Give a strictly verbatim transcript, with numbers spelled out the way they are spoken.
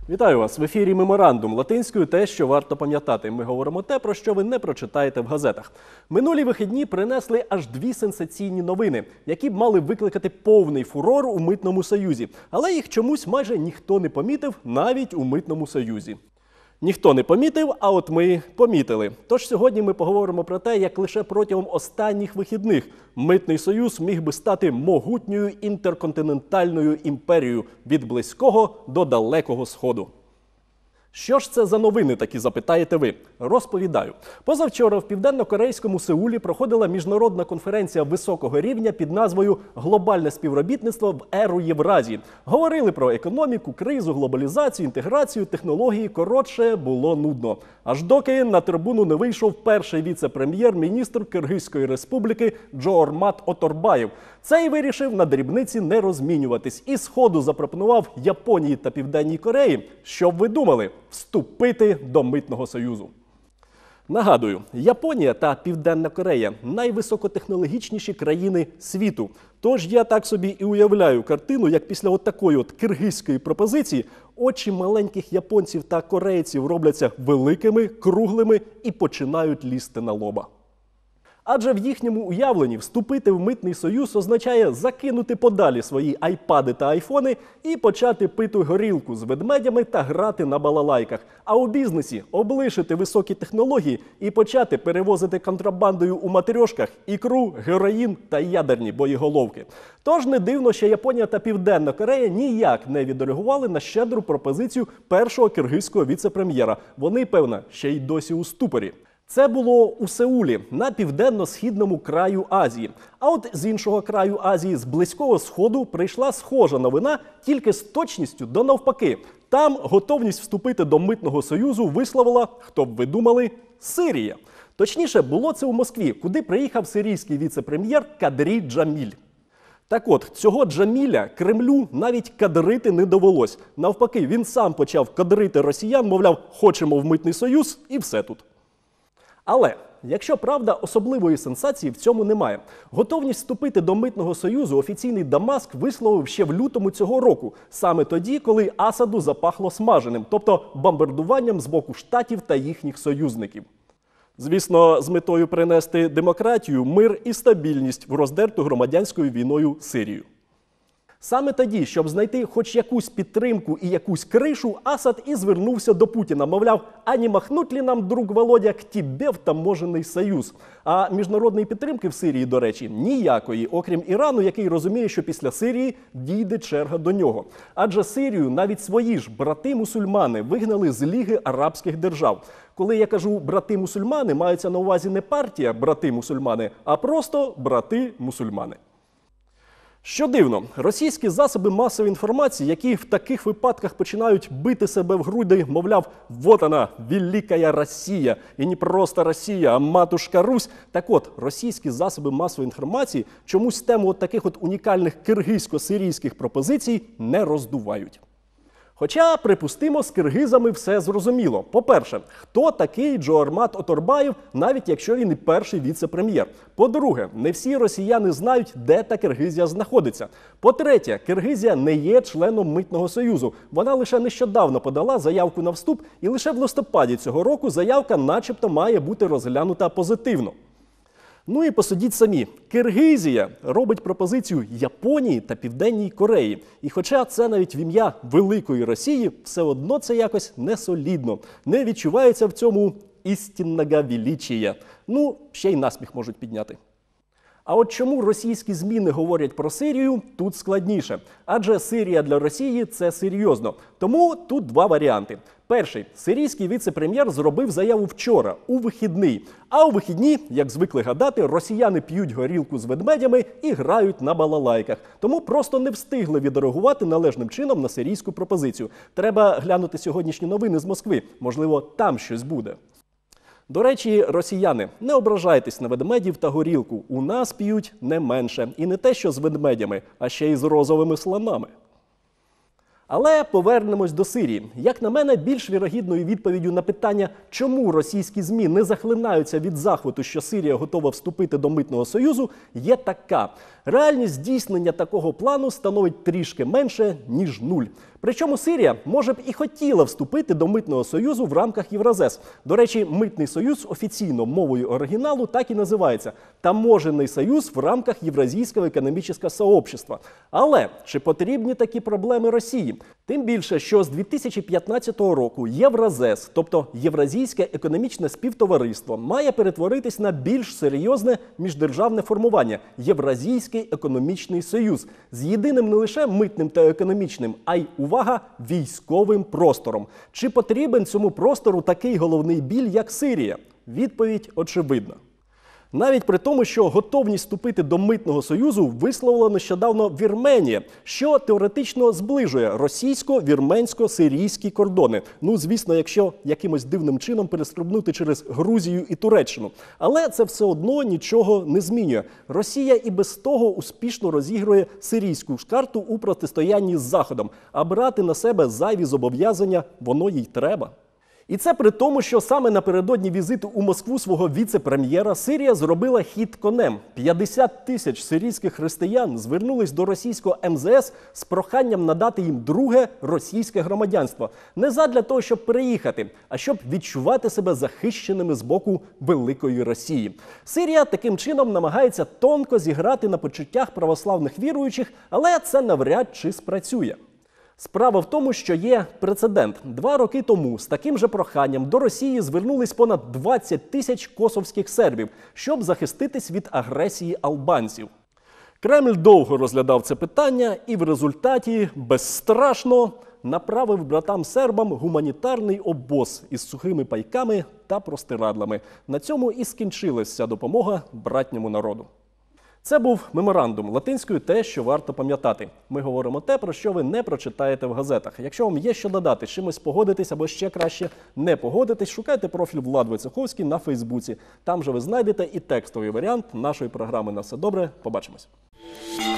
Вітаю вас! В ефірі «Меморандум» латинською те, що варто пам'ятати. Ми говоримо те, про що ви не прочитаєте в газетах. Минулі вихідні принесли аж дві сенсаційні новини, які б мали викликати повний фурор у Митному Союзі. Але їх чомусь майже ніхто не помітив, навіть у Митному Союзі. Ніхто не помітив, а от ми помітили. Тож сьогодні ми поговоримо про те, як лише протягом останніх вихідних Митний Союз міг би стати могутньою інтерконтинентальною імперією від Близького до Далекого Сходу. Що ж це за новини такі, запитаєте ви? Розповідаю. Позавчора в південно-корейському Сеулі проходила міжнародна конференція високого рівня під назвою «Глобальне співробітництво в еру Євразії». Говорили про економіку, кризу, глобалізацію, інтеграцію, технології. Коротше, було нудно. Аж доки на трибуну не вийшов перший віце-прем'єр-міністр Киргизької республіки Джоормат Оторбаєв. Цей вирішив на дрібниці не розмінюватись і сходу запропонував Японії та Південній Кореї, щоб ви думали, вступити до Митного Союзу. Нагадую, Японія та Південна Корея – найвисокотехнологічніші країни світу. Тож я так собі і уявляю картину, як після от такої от киргизької пропозиції очі маленьких японців та корейців робляться великими, круглими і починають лізти на лоба. Адже в їхньому уявленні вступити в Митний Союз означає закинути подалі свої айпади та айфони і почати пити горілку з ведмедями та грати на балалайках. А у бізнесі облишити високі технології і почати перевозити контрабандою у матрьошках ікру, героїн та ядерні боєголовки. Тож не дивно, що Японія та Південна Корея ніяк не відреагували на щедру пропозицію першого киргизького віце-прем'єра. Вони, певно, ще й досі у ступорі. Це було у Сеулі, на південно-східному краю Азії. А от з іншого краю Азії, з Близького Сходу, прийшла схожа новина, тільки з точністю до навпаки. Там готовність вступити до Митного Союзу висловила, хто б ви думали, Сирія. Точніше, було це у Москві, куди приїхав сирійський віце-прем'єр Кадрі Джаміль. Так от, цього Джаміля Кремлю навіть кадрити не довелось. Навпаки, він сам почав кадрити росіян, мовляв, хочемо в Митний Союз і все тут. Але, якщо правда, особливої сенсації в цьому немає. Готовність вступити до Митного Союзу офіційний Дамаск висловив ще в лютому цього року. Саме тоді, коли Асаду запахло смаженим, тобто бомбардуванням з боку Штатів та їхніх союзників. Звісно, з метою принести демократію, мир і стабільність в роздерту громадянською війною Сирію. Саме тоді, щоб знайти хоч якусь підтримку і якусь кришу, Асад і звернувся до Путіна. Мовляв, а не махнуть ли нам, друг Володя, к тебе в таможенний союз? А міжнародної підтримки в Сирії, до речі, ніякої, окрім Ірану, який розуміє, що після Сирії дійде черга до нього. Адже Сирію навіть свої ж брати-мусульмани вигнали з Ліги арабських держав. Коли я кажу «брати-мусульмани», мається на увазі не партія «брати-мусульмани», а просто «брати-мусульмани». Що дивно, російські засоби масової інформації, які в таких випадках починають бити себе в груди, мовляв, «вот вона, велика Росія, і не просто Росія, а матушка Русь». Так от, російські засоби масової інформації чомусь тему от таких от унікальних киргизько-сирійських пропозицій не роздувають. Хоча, припустимо, з киргизами все зрозуміло. По-перше, хто такий Джоормат Оторбаєв, навіть якщо він і перший віце-прем'єр. По-друге, не всі росіяни знають, де та Киргизія знаходиться. По-третє, Киргизія не є членом Митного Союзу. Вона лише нещодавно подала заявку на вступ, і лише в листопаді цього року заявка начебто має бути розглянута позитивно. Ну і посудіть самі, Киргизія робить пропозицію Японії та Південній Кореї. І хоча це навіть в ім'я великої Росії, все одно це якось не солідно. Не відчувається в цьому істинного величія. Ну, ще й насміх можуть підняти. А от чому російські ЗМІ не говорять про Сирію, тут складніше. Адже Сирія для Росії – це серйозно. Тому тут два варіанти. Перший. Сирійський віце-прем'єр зробив заяву вчора, у вихідний. А у вихідні, як звикли гадати, росіяни п'ють горілку з ведмедями і грають на балалайках. Тому просто не встигли відреагувати належним чином на сирійську пропозицію. Треба глянути сьогоднішні новини з Москви. Можливо, там щось буде. До речі, росіяни, не ображайтесь на ведмедів та горілку. У нас п'ють не менше. І не те, що з ведмедями, а ще й з розовими слонами. Але повернемось до Сирії. Як на мене, більш вірогідною відповіддю на питання, чому російські ЗМІ не захлинаються від захвату, що Сирія готова вступити до Митного Союзу, є така. Реальність здійснення такого плану становить трішки менше, ніж нуль. Причому Сирія, може б, і хотіла вступити до Митного союзу в рамках Євразес. До речі, Митний союз офіційно мовою оригіналу так і називається – Таможенний союз в рамках Євразійського економічного сообщества. Але чи потрібні такі проблеми Росії? Тим більше, що з дві тисячі п'ятнадцятого року Євразес, тобто Євразійське економічне співтовариство, має перетворитись на більш серйозне міждержавне формування – Євразійський економічний союз з єдиним не лише митним та економічним, а й, увага, військовим простором. Чи потрібен цьому простору такий головний біль, як Сирія? Відповідь очевидна. Навіть при тому, що готовність вступити до Митного союзу висловила нещодавно Вірменія, що теоретично зближує російсько-вірменсько-сирійські кордони. Ну, звісно, якщо якимось дивним чином перестрибнути через Грузію і Туреччину. Але це все одно нічого не змінює. Росія і без того успішно розігрує сирійську ж карту у протистоянні з Заходом, а брати на себе зайві зобов'язання воно їй треба. І це при тому, що саме напередодні візиту у Москву свого віце-прем'єра Сирія зробила хід конем. п'ятдесят тисяч сирійських християн звернулись до російського ем зе ес з проханням надати їм друге російське громадянство. Не задля того, щоб переїхати, а щоб відчувати себе захищеними з боку великої Росії. Сирія таким чином намагається тонко зіграти на почуттях православних віруючих, але це навряд чи спрацює. Справа в тому, що є прецедент. Два роки тому з таким же проханням до Росії звернулись понад двадцять тисяч косовських сербів, щоб захиститись від агресії албанців. Кремль довго розглядав це питання і в результаті безстрашно направив братам-сербам гуманітарний обоз із сухими пайками та простирадлами. На цьому і скінчилася допомога братньому народу. Це був меморандум, латинською те, що варто пам'ятати. Ми говоримо те, про що ви не прочитаєте в газетах. Якщо вам є що додати, з чимось погодитись або ще краще не погодитись, шукайте профіль Влад Войцеховський на Фейсбуці. Там же ви знайдете і текстовий варіант нашої програми «На все добре». Побачимось.